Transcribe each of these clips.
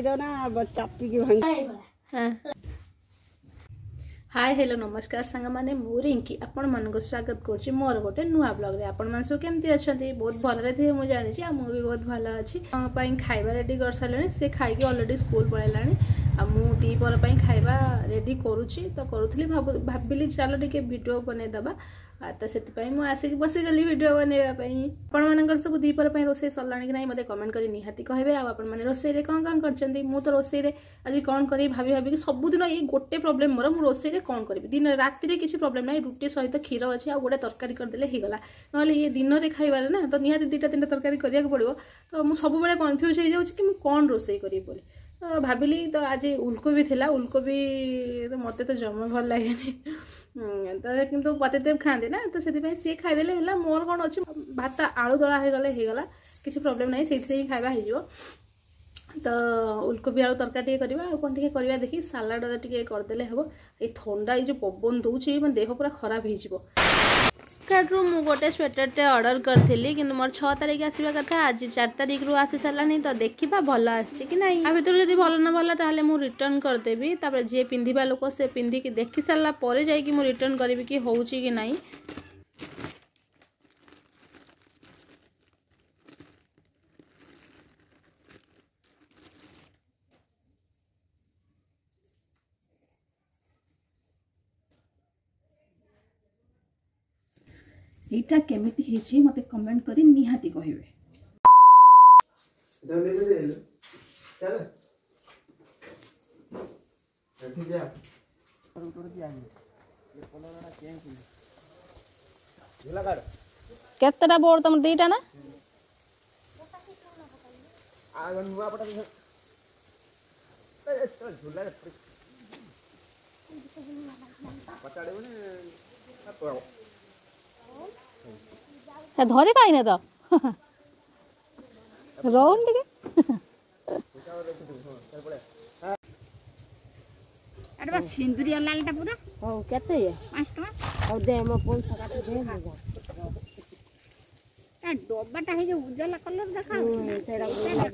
चापी की भांगी। हाय हेलो नमस्कार सांग मैंने मु रिंकी आपण मानक स्वागत करुच्ची मोर गोटे नुआ ब्लॉग रे। आपण मान सब केमती अच्छंती बहुत भलरे थे मु जानी आ मु भी बहुत भल अच्छी पई खाइबा रेडी कर सारले से खाई के ऑलरेडी स्कूल पळैलानी आ मु दी पर पई खाइबा रेडी करूची तो करूथली भाबिली चलो टिके वीडियो बने दबा तो से मु आसिक बसी गली वीडियो बनैबा पई आपण मानकर सब दी पर पई रोसे सरलानी कि नाही मते कमेंट करी निहाती कहबे। आ आपण माने रोसे रे कोन करचंती मु तो रोसे रे आज कोन करी भाभी भाभी कि सब दिन ये गोटे प्रॉब्लम मोर मु रोसे रे कोन करी दिन राति रे किसी प्रॉब्लम नाही रुटी सहित खीर अछि आ गोटे तरकारी कर देले ही गला नले ये दिन रे खाइबार ना तो निहाती दुटा तीनटा तरकारी करिया के पड़िबो तो मु सब बेले कंफ्यूज हो जाउछि कि मु कोन रोसे करी बोली तो भाबिली तो आज उलकोबी थिला उलकोबी तो मते तो जमा भल लागेनी तो किंतु पतिदेव खाते ना तो से सी खाईदे है मोर कौन अच्छे भात आलू दला हो गला किसी प्रॉब्लम नहीं से खाଇବା हो तो उलकोबी आलू तरकारी करवा कौन टे करवा देखी सालाड टे करदे हम ये थंडा ये जो पवन दूसरी मैं देह पूरा खराब हो फ्लिपकार्ट मु गोटे स्वेटर ऑर्डर करी कि मोर 6 तारिख आसवा कथा आज 4 तारिख रू आसी सारानी तो देखा भल आसी कि नहीं भर जब भल न भला ताले मु रिटर्न करदेवी तापर जे पिंधिबा लोक से पिंधिकी देखि सारा पर जाइए मु रिटर्न करी कि होउची कि नहीं। एटा केमिति हेछि मते कमेंट करी निहाती कहिबे। केतटा बोर्ड तुम दीटा ना धरी पाइने तो रोन टिके अरे बस सिंदूरिया लालटा पूरा हो केते ये 5 टका हो दे हम 5 काटी दे ए डब्बाटा हे जो उजला कलर देखा सेरा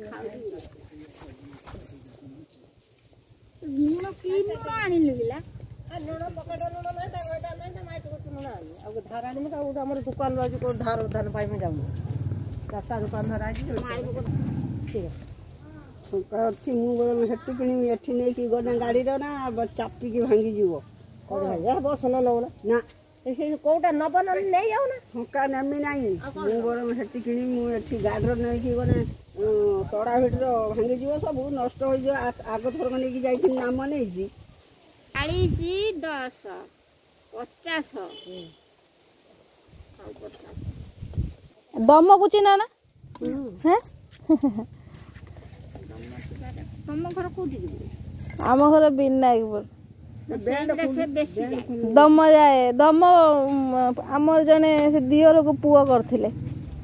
नुनो की नुनो आनी लगिला लुण पकड़ लुण नहीं ता गोटा नहीं ता माइट को लुण आनी अब धार आनी में तो हमर दुकान राजी को धार धान पाई में जाऊ चारटा दुकान धार आजी ठीक है अच्छी मु बोले हेटी किनी एठी नहीं कि गोना गाड़ी रो ना चापी की भांगी जीवो कोन भाई बस न लो ना से कोटा नबन नहीं जाऊ ना छका नेमी नहीं मु बोले हेटी किनी मु एठी गाड़ी रो नहीं कि गोना तोड़ा भिटर भांगी जीवो सब नष्ट हो जो आगो थोर नहीं कि जाई नाम नहीं जी 40 10 50 दम को चिना ना हैं तुम घर कोठी आम घर विनायकपुर से बेसी दम जाए दम आमर जने से दियर को पुआ करथिले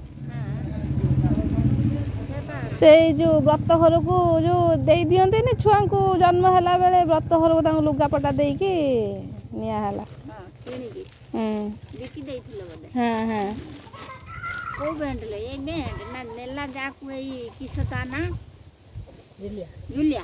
से जो व्रत घर को जो दे दियंते ने छुआ को जन्म हला बेले व्रत घर को तांग लुगापटा दे के निया हला हां केनी की देखि देथिले बोले हां हां को बैंड ले ए बैंड ना नेला जा कोई किसता ना जुलिया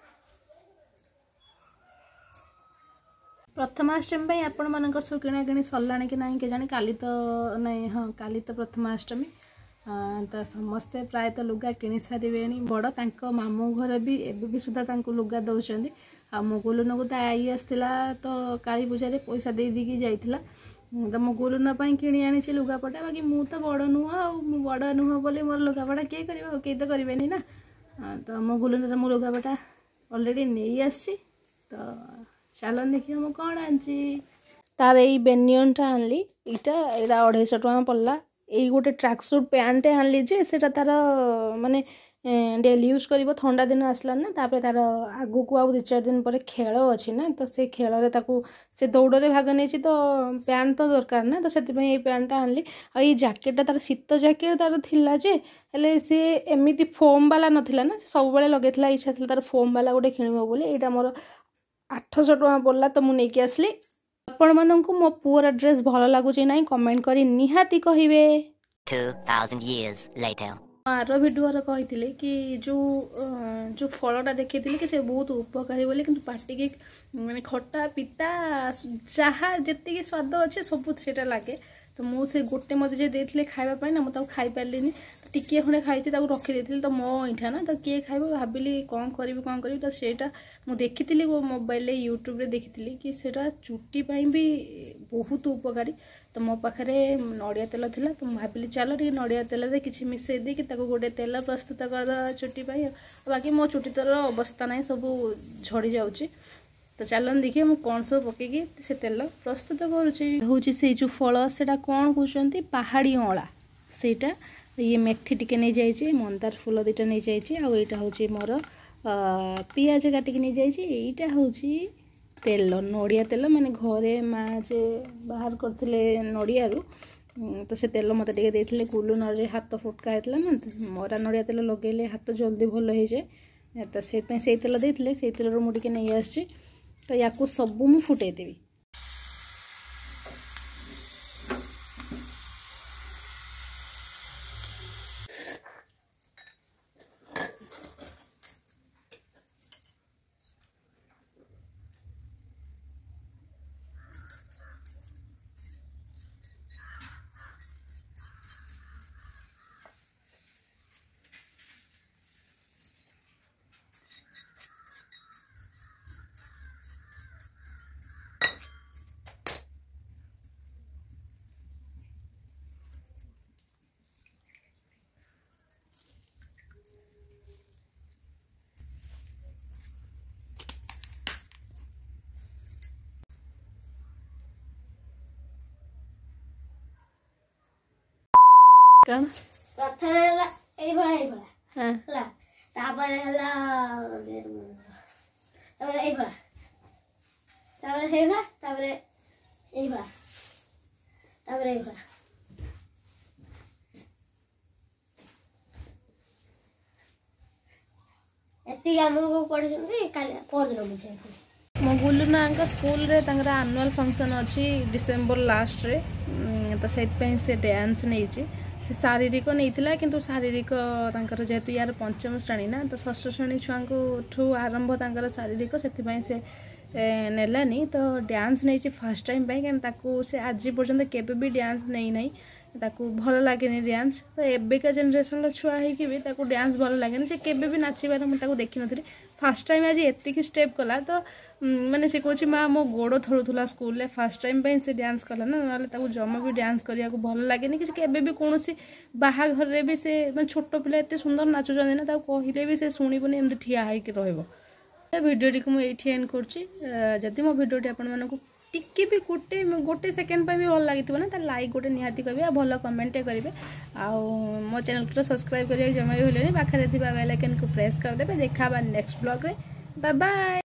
प्रथमाष्टमी आपण मानकर सब किणा किणी सरलाणी कि नहीं के जाने काली तो नहीं हाँ काली तो प्रथमाष्टमी तो समस्ते प्रायतः लुगा किणी सारे बड़ तांको मामू घर भी एबे भी सुधा तांको लुगा दौरान आ मुगुलन को आई आसला तो काली पूजा रे पैसा दे दी जाइथिला तो मुगुलन किणी आनी लुगापटा बाकी मु तो बड़ नुह आ बड़ नुह बोले मोर लुगापटा किए कर कई तो करेनि ना तो मुगुलन मो लुगापटा ऑलरेडी नहीं आसी तो चलो देखिए हम कौन आनी तार यही बेनियनटा आनली इटा 250 टका पड़ला यही गोटे ट्रैक सूट पैंटे आनली जे सेटा तार माने डेली यूज कर थंडा दिन आसला ना तापर तार आगु को आउ 2-4 दिन पर खेल अच्छी ना तो से खेल रे ताकू से दौड़ भाग नहीं तो पैंट तो दरकार ना तो से पैंटा आनली आ ये जैकेटा तार शीत जैकेट तार थिला जे हेले सी एमती फोम वाला नथिला ना सब बेले लगेथिला इच्छा थिला तार फोम वाला गोटे किणिबो बोले एटा मोर 800 टका पड़ला तो मुझे नहीं आसली आपण मानक मो पुअर ड्रेस भल लगुच ना कमेंट करी निहाती कहिबे 2000 years later आर भिडियो कही कि जो फलटा देखी कि से बहुत उपकारी बोले कि पाटिकी माने खट्टा पिता जहाँ जी स्वाद अच्छे सब सेटा लगे तो मुझे गोटे मत जे देते खावाई ना मुझे खाई पारे टिके खंडे खाई रखी तो मो इठा ना तो किए खाइब भाविली कौन करी तो सेटा मुझे देखी मोबाइल यूट्यूब रे देखी कि सेटा चुटी भी बहुत उपकारी तो मो पाखे नड़िया तेल थिला तो भाविली चलो टे नड़िया तेल किसी मिसई दे गोटे तेल प्रस्तुत करदे चुटी बाकी मो चुटी तर अवस्था ना सब झड़ी जाऊँगी तो चलन देखिए मुझे कौन सब पकईकि से तेल प्रस्तुत करुँच से जो फल से कौन कहते पहाड़ी अँला सेटा ये मेथी टिके नहीं जाइए मंदार फूल दुटा नहीं जाइए आ यहाँ हूँ मोर पियाज काटिक नहीं जाइए हूँ तेल नड़िया तेल माने घरे माँ जे बाहर करते नड़िया तो से तेल मत टे कुलू नरे हाथ फुटका होता ना मरा नड़िया तेल लगे हाथ जल्दी भल हो जाए तो से तेल देते से तेल मुझे नहीं आसी तो या सब मु फुटे देवी कौन प्रथम मो गुलू ना स्कूल रे एनुअल फंक्शन अच्छी डिसेम्बर लास्ट रे तो से डांस नहीं से शारीरिक नहीं किंतु शारीरिक जेहेतु यार पंचम श्रेणी ना तो षष्ठ श्रेणी छुआ ठू आरंभ शारीरिक से नेलानी तो डांस नहीं फर्स्ट टाइम कहीं से आज पर्यंत केबे भी डांस नहीं नहीं ताकू भल लगे डांस तो एबेका जेनेरेशन छुआ हो डांस भल लगे से केबे भी नाचबार मुझे देखी नी फर्स्ट टाइम आज एतिक स्टेप कला तो माने से कहूँ माँ मो गोड़ थरुला स्कूल फर्स्ट टाइम से डांस कला ना ना जमा भी डांस करने को भल लगे कि केबे भी कौन बाहाघर रे भी से मैं छोट पिला एत सुंदर नाचुच्च ना कहले भी से शुणबनी एमती ठिया होकर भिडियोटी को मुझे एंड करुँची मो भिडियोटी आपको टिके भी गोटे सेकेंड भी भल लगी ना लाइक गोटे निहाती करेंगे भल कमेंट करेंगे मो चैनल को सब्सक्राइब करिए जमा भी भूलें पाखे बेल आइकन को प्रेस करदे देखा नेक्स्ट ब्लॉग रे बाय बाय।